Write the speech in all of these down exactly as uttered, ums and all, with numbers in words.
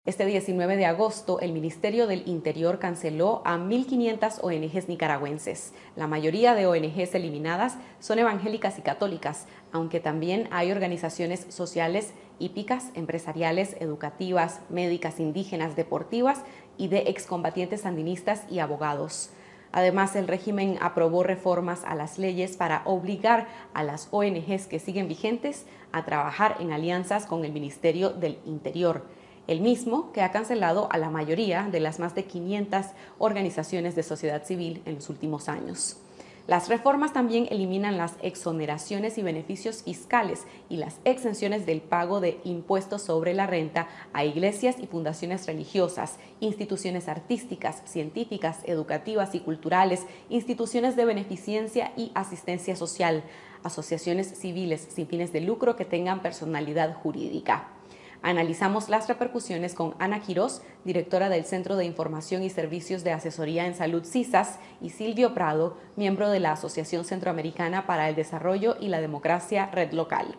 Este diecinueve de agosto, el Ministerio del Interior canceló a mil quinientas O N Ges nicaragüenses. La mayoría de O N Ges eliminadas son evangélicas y católicas, aunque también hay organizaciones sociales, hípicas, empresariales, educativas, médicas, indígenas, deportivas y de excombatientes sandinistas y abogados. Además, el régimen aprobó reformas a las leyes para obligar a las O N Ges que siguen vigentes a trabajar en alianzas con el Ministerio del Interior, el mismo que ha cancelado a la mayoría de las más de quinientas organizaciones de sociedad civil en los últimos años. Las reformas también eliminan las exoneraciones y beneficios fiscales y las exenciones del pago de impuestos sobre la renta a iglesias y fundaciones religiosas, instituciones artísticas, científicas, educativas y culturales, instituciones de beneficencia y asistencia social, asociaciones civiles sin fines de lucro que tengan personalidad jurídica. Analizamos las repercusiones con Ana Quirós, directora del Centro de Información y Servicios de Asesoría en Salud CISAS, y Silvio Prado, miembro de la Asociación Centroamericana para el Desarrollo y la Democracia Red Local.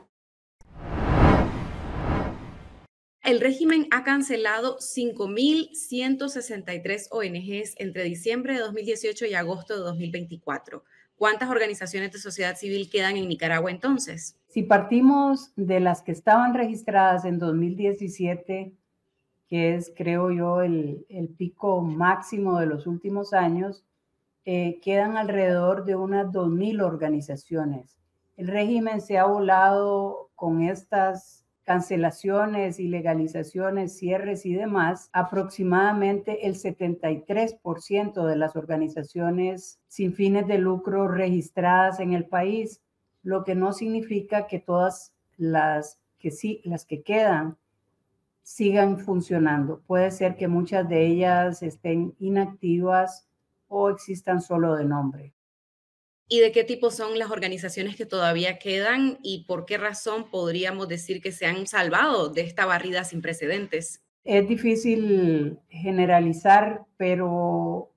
El régimen ha cancelado cinco mil ciento sesenta y tres O N Ges entre diciembre de dos mil dieciocho y agosto de dos mil veinticuatro. ¿Cuántas organizaciones de sociedad civil quedan en Nicaragua entonces? Si partimos de las que estaban registradas en dos mil diecisiete, que es, creo yo, el, el pico máximo de los últimos años, eh, quedan alrededor de unas dos mil organizaciones. El régimen se ha volado con estas cancelaciones, ilegalizaciones, cierres y demás. Aproximadamente el setenta y tres por ciento de las organizaciones sin fines de lucro registradas en el país, lo que no significa que todas las que sí, las que quedan sigan funcionando. Puede ser que muchas de ellas estén inactivas o existan solo de nombre. ¿Y de qué tipo son las organizaciones que todavía quedan y por qué razón podríamos decir que se han salvado de esta barrida sin precedentes? Es difícil generalizar, pero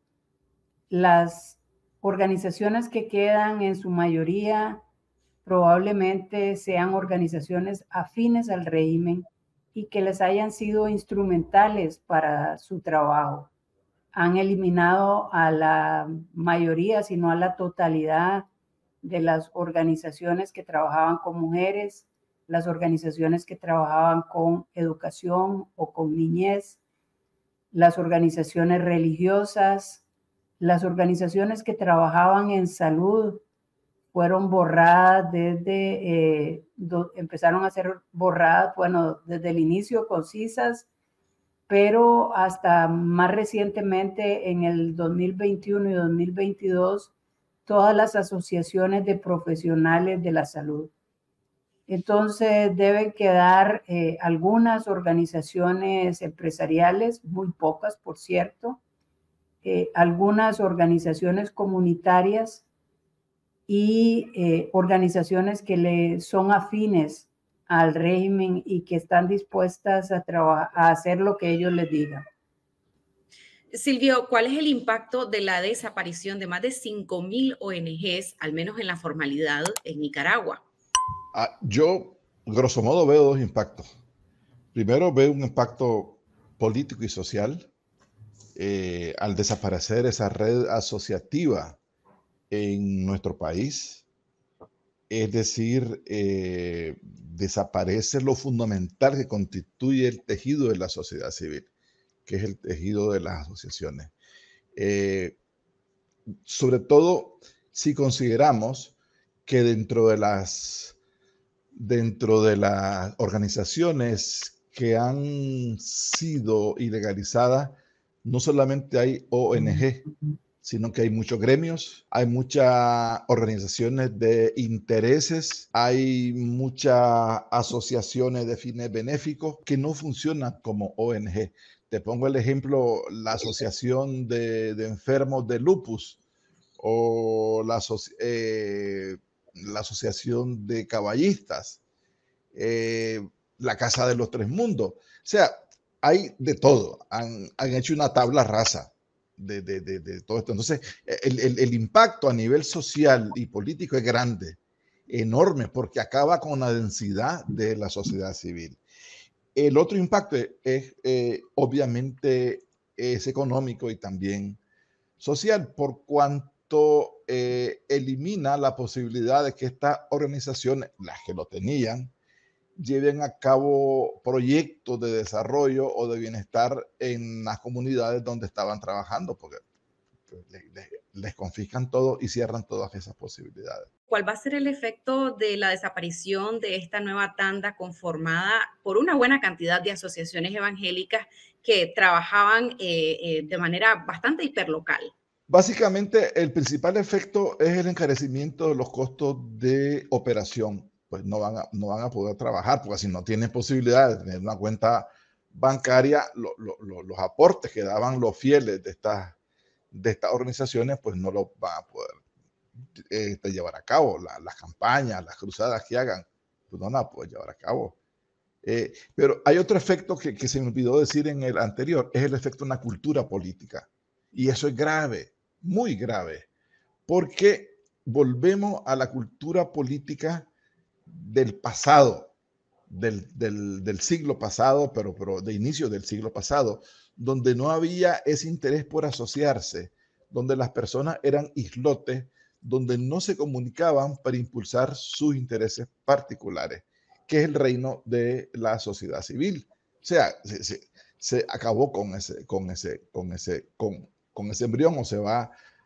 las organizaciones que quedan en su mayoría probablemente sean organizaciones afines al régimen y que les hayan sido instrumentales para su trabajo. Han eliminado a la mayoría, si no a la totalidad de las organizaciones que trabajaban con mujeres, las organizaciones que trabajaban con educación o con niñez, las organizaciones religiosas, las organizaciones que trabajaban en salud fueron borradas desde, eh, do, empezaron a ser borradas, bueno, desde el inicio con CISAS, pero hasta más recientemente en el dos mil veintiuno y dos mil veintidós, todas las asociaciones de profesionales de la salud. Entonces deben quedar eh, algunas organizaciones empresariales, muy pocas por cierto, eh, algunas organizaciones comunitarias y eh, organizaciones que le son afines al régimen y que están dispuestas a, a hacer lo que ellos les digan. Silvio, ¿cuál es el impacto de la desaparición de más de cinco mil O N Ges, al menos en la formalidad, en Nicaragua? Ah, yo, grosso modo, veo dos impactos. Primero, veo un impacto político y social eh, al desaparecer esa red asociativa en nuestro país. Es decir, eh, desaparece lo fundamental que constituye el tejido de la sociedad civil, que es el tejido de las asociaciones. Eh, sobre todo si consideramos que dentro de las, dentro de las organizaciones que han sido ilegalizadas, no solamente hay O N G, sino que hay muchos gremios, hay muchas organizaciones de intereses, hay muchas asociaciones de fines benéficos que no funcionan como O N G. Te pongo el ejemplo, la Asociación de, de Enfermos de Lupus o la, eh, la Asociación de Caballistas, eh, la Casa de los Tres Mundos. O sea, hay de todo. Han, han hecho una tabla rasa de, de, de, de todo esto. Entonces, el, el, el impacto a nivel social y político es grande, enorme, porque acaba con la densidad de la sociedad civil. El otro impacto es, es eh, obviamente, es económico y también social, por cuanto eh, elimina la posibilidad de que estas organizaciones, las que lo tenían, lleven a cabo proyectos de desarrollo o de bienestar en las comunidades donde estaban trabajando, porque les, les, les confiscan todo y cierran todas esas posibilidades. ¿Cuál va a ser el efecto de la desaparición de esta nueva tanda conformada por una buena cantidad de asociaciones evangélicas que trabajaban eh, eh, de manera bastante hiperlocal? Básicamente, el principal efecto es el encarecimiento de los costos de operación. Pues no van a, no van a poder trabajar, porque si no tienen posibilidad de tener una cuenta bancaria, lo, lo, lo, los aportes que daban los fieles de estas, de estas organizaciones, pues no los van a poder eh, llevar a cabo. La, las campañas, las cruzadas que hagan, pues no van a poder llevar a cabo. Eh, pero hay otro efecto que, que se me olvidó decir en el anterior, es el efecto de una cultura política. Y eso es grave, muy grave, porque volvemos a la cultura política del pasado, del, del, del siglo pasado, pero, pero de inicio del siglo pasado, donde no había ese interés por asociarse, donde las personas eran islotes, donde no se comunicaban para impulsar sus intereses particulares, que es el reino de la sociedad civil. O sea, se, se, se acabó con ese, con ese, con ese, con, con ese embrión, o se va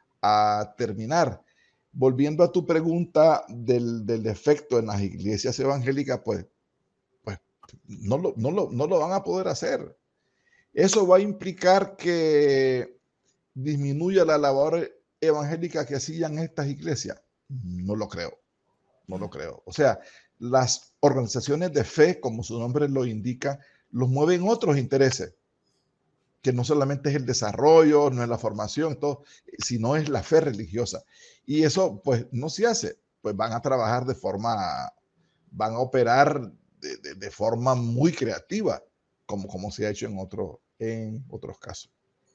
a terminar. Volviendo a tu pregunta del, del efecto en las iglesias evangélicas, pues, pues no, lo, no, lo, no lo van a poder hacer. Eso va a implicar que disminuya la labor evangélica que hacían estas iglesias. No lo creo, no lo creo. O sea, las organizaciones de fe, como su nombre lo indica, los mueven otros intereses, que no solamente es el desarrollo, no es la formación, todo, sino es la fe religiosa. Y eso, pues, no se hace. Pues van a trabajar de forma, van a operar de, de, de forma muy creativa, como, como se ha hecho en, otro, en otros casos.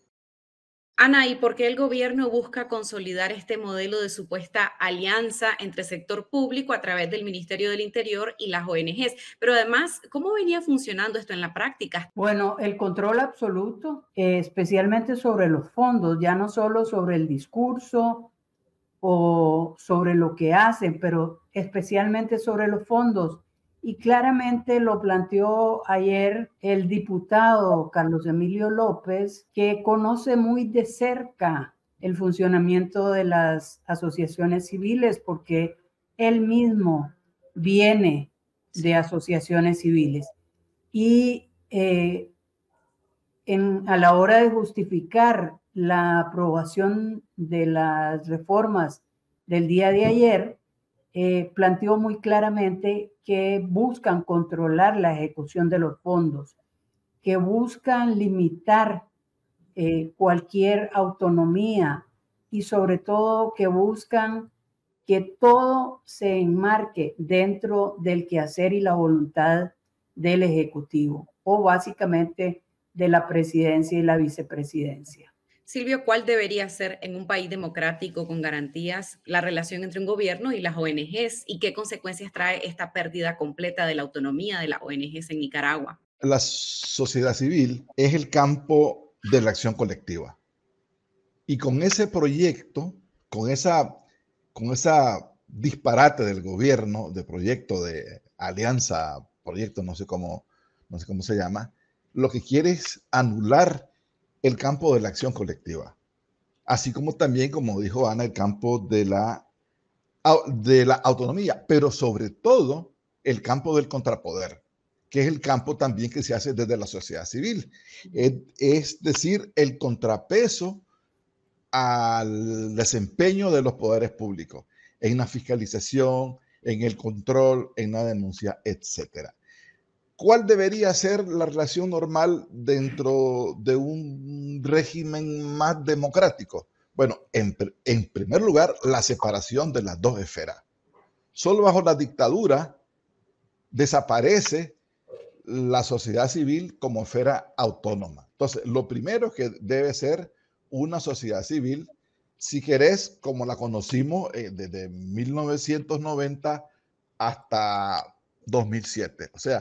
Ana, ¿y por qué el gobierno busca consolidar este modelo de supuesta alianza entre sector público a través del Ministerio del Interior y las O N Ges? Pero además, ¿cómo venía funcionando esto en la práctica? Bueno, el control absoluto, eh, especialmente sobre los fondos, ya no solo sobre el discurso o sobre lo que hacen, pero especialmente sobre los fondos. Y claramente lo planteó ayer el diputado Carlos Emilio López, que conoce muy de cerca el funcionamiento de las asociaciones civiles, porque él mismo viene de asociaciones civiles. Y eh, en, a la hora de justificar la aprobación de las reformas del día de ayer, eh, planteó muy claramente que buscan controlar la ejecución de los fondos, que buscan limitar eh, cualquier autonomía y sobre todo que buscan que todo se enmarque dentro del quehacer y la voluntad del Ejecutivo, o básicamente de la presidencia y la vicepresidencia. Silvio, ¿cuál debería ser en un país democrático con garantías la relación entre un gobierno y las O N Ges y qué consecuencias trae esta pérdida completa de la autonomía de las O N Ges en Nicaragua? La sociedad civil es el campo de la acción colectiva. Y con ese proyecto, con esa, con esa disparate del gobierno, de proyecto de alianza, proyecto, no sé cómo, no sé cómo se llama, lo que quiere es anular el campo de la acción colectiva. Así como también, como dijo Ana, el campo de la, de la autonomía, pero sobre todo el campo del contrapoder, que es el campo también que se hace desde la sociedad civil. Es, es decir, el contrapeso al desempeño de los poderes públicos, en la fiscalización, en el control, en la denuncia, etcétera. ¿Cuál debería ser la relación normal dentro de un régimen más democrático? Bueno, en, en primer lugar, la separación de las dos esferas. Solo bajo la dictadura desaparece la sociedad civil como esfera autónoma. Entonces, lo primero que debe ser una sociedad civil, si querés, como la conocimos eh, desde mil novecientos noventa hasta dos mil siete. O sea,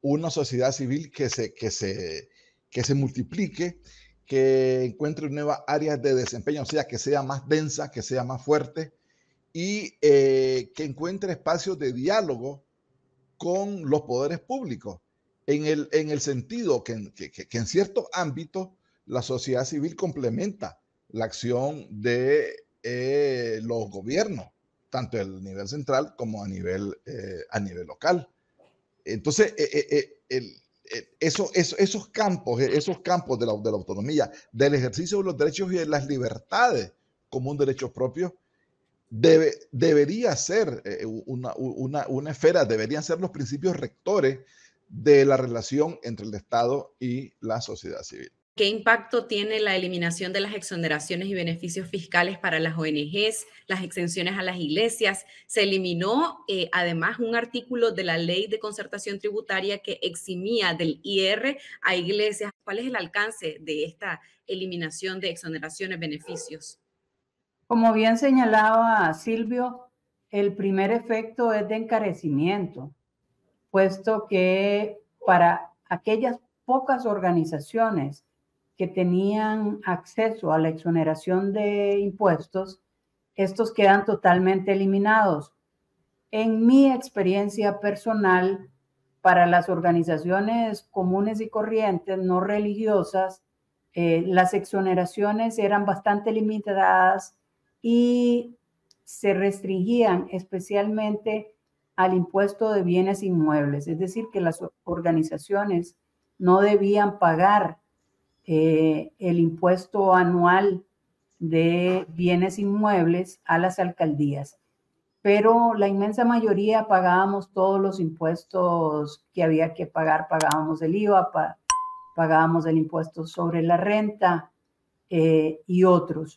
una sociedad civil que se, que se, que se multiplique, que encuentre nuevas áreas de desempeño, o sea, que sea más densa, que sea más fuerte y eh, que encuentre espacios de diálogo con los poderes públicos, en el, en el sentido que, que, que en ciertos ámbitos la sociedad civil complementa la acción de eh, los gobiernos, tanto a nivel central como a nivel, eh, a nivel local. Entonces, eh, eh, el, eh, eso, eso, esos campos, esos campos de la, de la autonomía, del ejercicio de los derechos y de las libertades como un derecho propio, debe, debería ser eh, una, una, una esfera, deberían ser los principios rectores de la relación entre el Estado y la sociedad civil. ¿Qué impacto tiene la eliminación de las exoneraciones y beneficios fiscales para las O N Ges, las exenciones a las iglesias? Se eliminó eh, además un artículo de la Ley de Concertación Tributaria que eximía del I R a iglesias. ¿Cuál es el alcance de esta eliminación de exoneraciones, beneficios? Como bien señalaba Silvio, el primer efecto es de encarecimiento, puesto que para aquellas pocas organizaciones que tenían acceso a la exoneración de impuestos, estos quedan totalmente eliminados. En mi experiencia personal, para las organizaciones comunes y corrientes no religiosas, eh, las exoneraciones eran bastante limitadas y se restringían especialmente al impuesto de bienes inmuebles, es decir, que las organizaciones no debían pagar eh, el impuesto anual de bienes inmuebles a las alcaldías, pero la inmensa mayoría pagábamos todos los impuestos que había que pagar, pagábamos el I V A, pa, pagábamos el impuesto sobre la renta eh, y otros.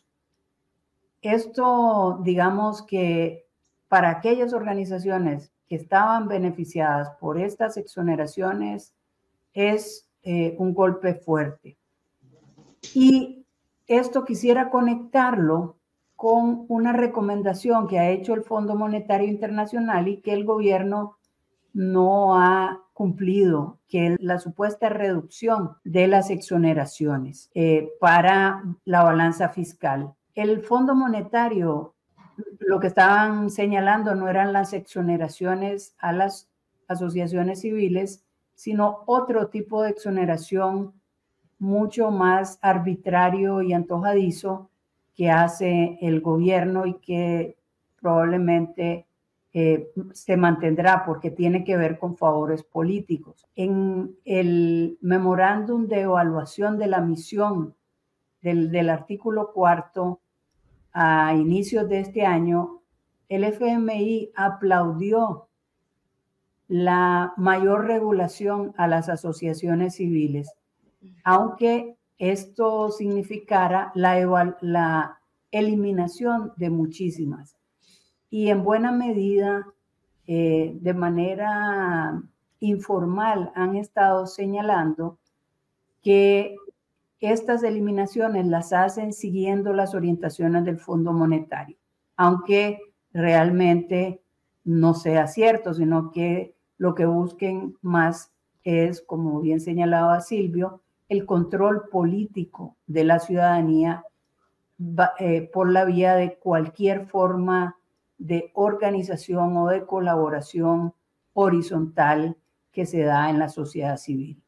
Esto, digamos que para aquellas organizaciones que estaban beneficiadas por estas exoneraciones es eh, un golpe fuerte. Y esto quisiera conectarlo con una recomendación que ha hecho el Fondo Monetario Internacional y que el gobierno no ha cumplido, que es la supuesta reducción de las exoneraciones eh, para la balanza fiscal. El Fondo Monetario, lo que estaban señalando no eran las exoneraciones a las asociaciones civiles, sino otro tipo de exoneración mucho más arbitrario y antojadizo que hace el gobierno y que probablemente eh, se mantendrá porque tiene que ver con favores políticos. En el memorándum de evaluación de la misión del, del artículo cuarto a inicios de este año, el F M I aplaudió la mayor regulación a las asociaciones civiles, aunque esto significara la, la eliminación de muchísimas. Y en buena medida, eh, de manera informal, han estado señalando que estas eliminaciones las hacen siguiendo las orientaciones del Fondo Monetario, aunque realmente no sea cierto, sino que lo que busquen más es, como bien señalaba Silvio, el control político de la ciudadanía eh, por la vía de cualquier forma de organización o de colaboración horizontal que se da en la sociedad civil.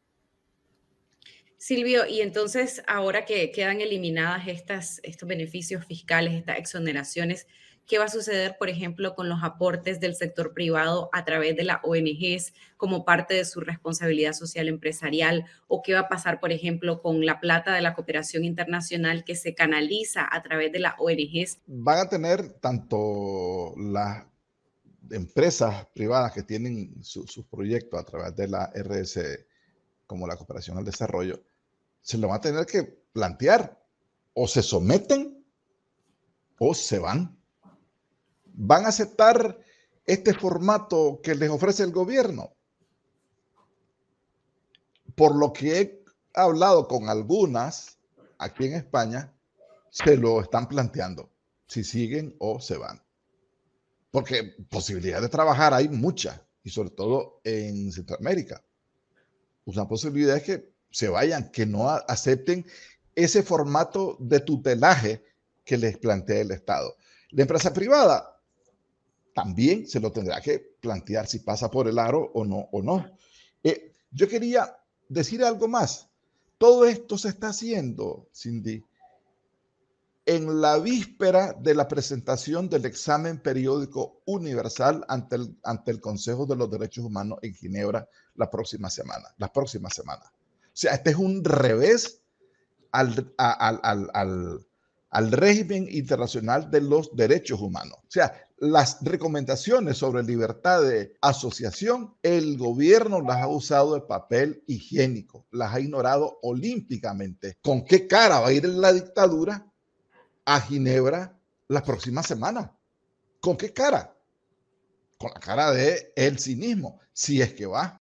Silvio, y entonces ahora que quedan eliminadas estas, estos beneficios fiscales, estas exoneraciones, ¿qué va a suceder, por ejemplo, con los aportes del sector privado a través de las O N Ges como parte de su responsabilidad social empresarial? ¿O qué va a pasar, por ejemplo, con la plata de la cooperación internacional que se canaliza a través de las O N Ges? Van a tener tanto las empresas privadas que tienen su, sus proyectos a través de la R S como la cooperación al desarrollo, se lo van a tener que plantear. O se someten o se van. ¿Van a aceptar este formato que les ofrece el gobierno? Por lo que he hablado con algunas aquí en España, se lo están planteando, si siguen o se van. Porque posibilidad de trabajar hay muchas, y sobre todo en Centroamérica. una posibilidad es que se vayan, que no acepten ese formato de tutelaje que les plantea el Estado. La empresa privada también se lo tendrá que plantear si pasa por el aro o no. O no. Eh, yo quería decir algo más. Todo esto se está haciendo, Cindy, en la víspera de la presentación del examen periódico universal ante el, ante el Consejo de los Derechos Humanos en Ginebra la próxima semana. La próxima semana. O sea, este es un revés al, al, al, al, al régimen internacional de los derechos humanos. O sea, las recomendaciones sobre libertad de asociación, el gobierno las ha usado de papel higiénico, las ha ignorado olímpicamente. ¿Con qué cara va a ir la dictadura a Ginebra la próxima semana? ¿Con qué cara? Con la cara de el cinismo, si es que va.